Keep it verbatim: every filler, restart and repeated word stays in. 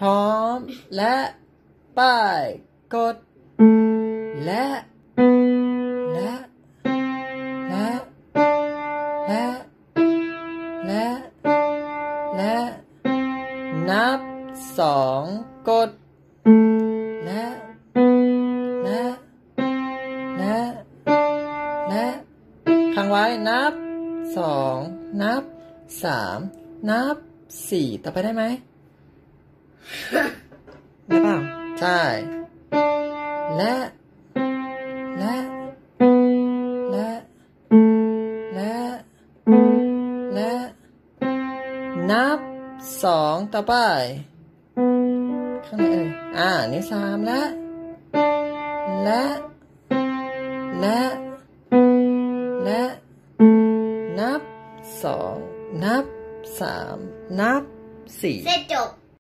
ร้อมและป้ายกดและและและและและและนับสองกดและและและและค้างไว้นับสองนับสามนับสี่ต่อไปได้ไหมได้เปล่าใช่และและและและและนับสองต่อไปข้างในเอ่ยอ่านี่สามและและและและนับสองนับสามนับสี่เสร็จจบ